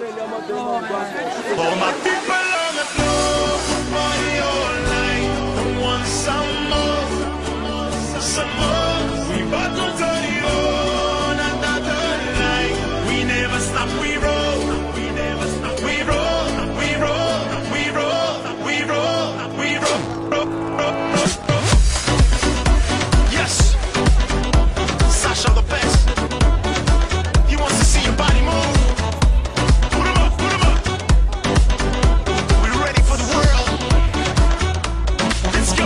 For my people on the floor, party all night. Don't want some more, some more. We bout to turn it on, another night. We never stop, we roll. We never stop, we roll. We roll, we roll, we roll, we roll. Yes, Sasha the best. He wants to see your body move. Put 'em up, put 'em up. We're ready for the world. Let's go.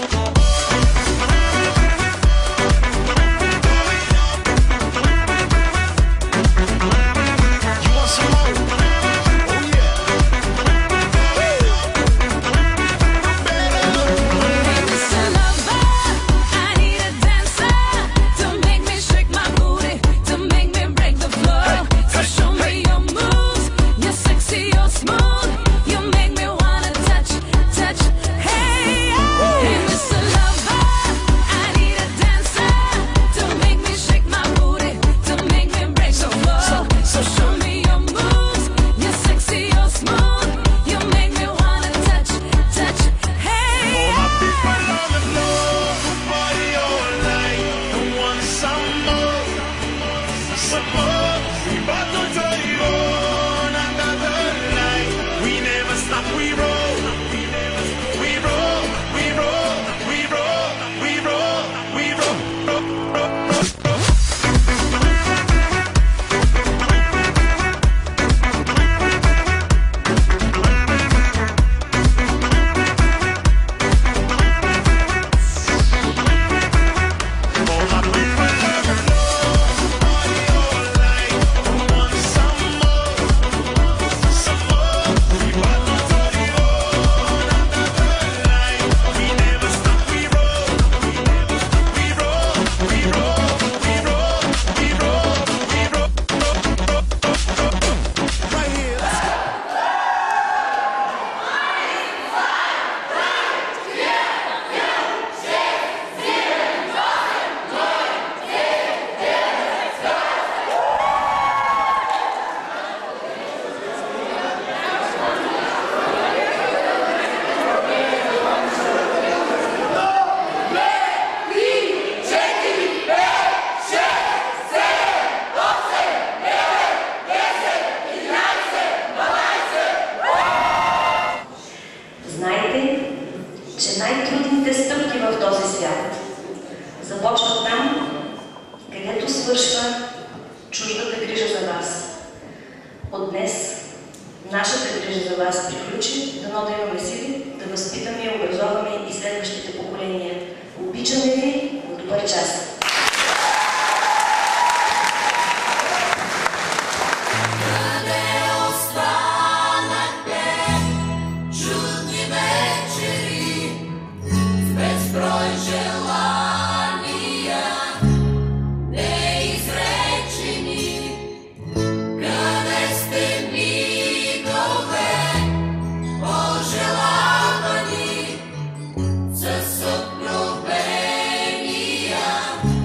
You want some more? Oh yeah. Mr. Lover, I need a dancer to make me shake my booty, to make me break the floor. So show me your moves, you're sexy, you're smooth, you make me wanna touch, touch. Hey, hey, Mr. Lover, I need a dancer to make me shake my booty, to make me break the floor. So show me your moves, you're sexy, you're smooth, you make me wanna touch, touch. Hey, My people on the floor, party all night. Don't want some more, some more. We bout to turn it on, another night. We never stop, we roll. We never stop, we roll. We roll, we roll, we roll, we roll. For my people on the floor, party all night. Don't want some more, some more. We bout to turn it on, another night. We never stop, we roll. We never stop, we roll. We roll, we roll, we roll, we roll. Right here, let's go. Знаете, че най-трудните стъпки в този свят започват там, където свършва чуждата грижа за вас. От днес нашата грижа за вас приключи, дано да имаме сили да възпитаме и образоваме и следващите поколения. Обичаме ви, на добър час! чудни вечери, безброй желания, неизречени. Къде сте мигове, пожелавани, с откровения?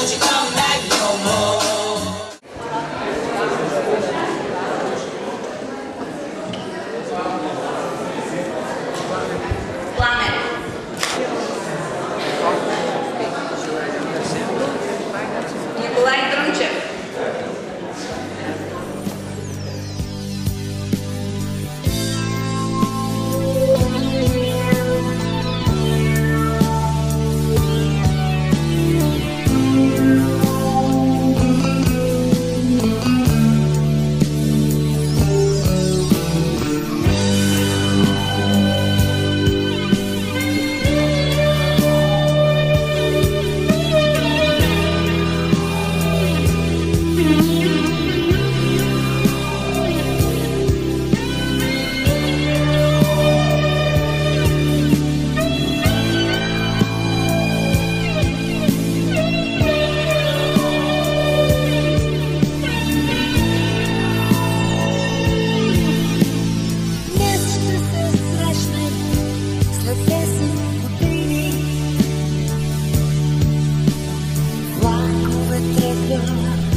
let you come back no more. Пламен. Николай Трънчев. Влакове тръгват